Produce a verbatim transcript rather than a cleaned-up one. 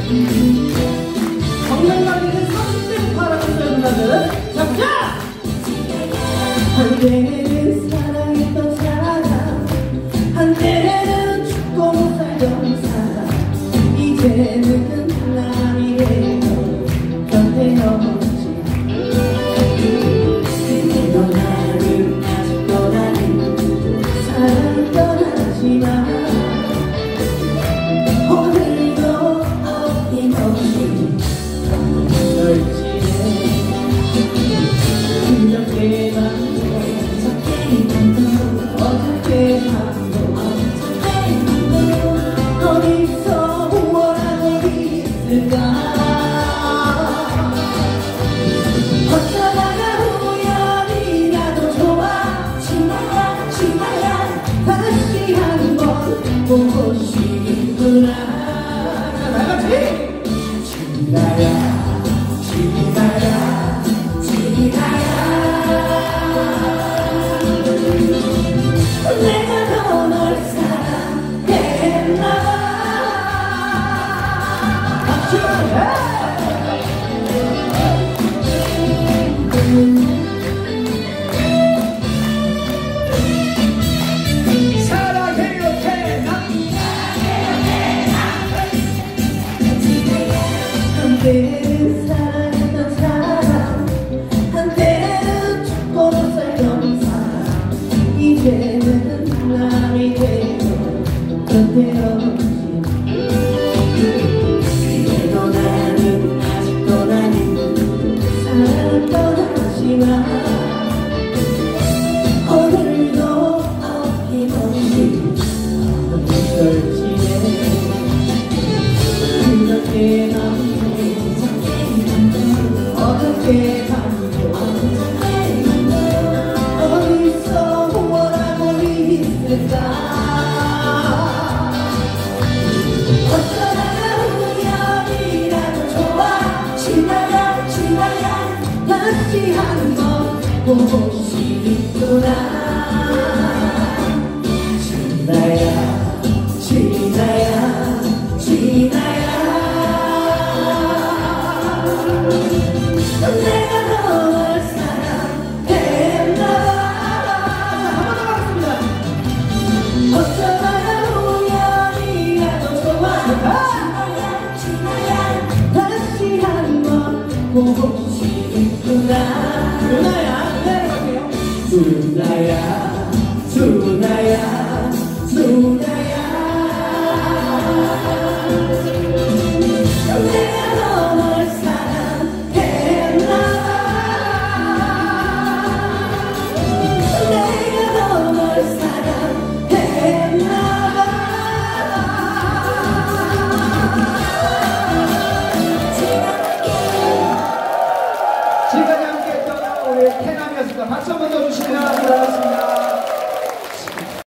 정면관리는 삼십 대부터 알아봤어요 누나들. 잡자! 한때는 사랑했던 사람, 한때는 죽고 못 살던 사람, 이제는 남이 되어 곁에 없지. 그래도 나는 아직도 나는 사랑 떠나지마. 오늘도 어김없이 널 지내. 그저께 밤도 어저께 밤도 어디서 뭐라고 있을까. 어쩌다가 우연이라도 좋아. 지나야 지나야 다시 한번 보고 싶구나. 다같이 지나야 지나야 지나야 내가 더 널 사랑했나 봐. 사랑해요 태나. 한때는 사랑했던 사람, 한때는 죽고 못 살던 사람, 이제는 남이 되어 곁에 없지. 그래도 나는 아직도 나는 사랑 떠나지마. 오늘도 어김없이 널 지내. 그저께 밤도 어저께 밤도 어디서 뭐라고 있을까. 어쩌다가 우연이라도 좋아. 지나야 지나야 다시 한번 보고 싶구나. 지나야 지나야 지나야 내가 널 사랑했나 봐. 어쩌다가 우연이라도 좋아. 지나야 지나야 다시 한번 보고 싶구나. 누나야 내려갈게요. 누나야 누나야 누나야 내가 더 널 사랑했나 봐. 내가 더 널 사랑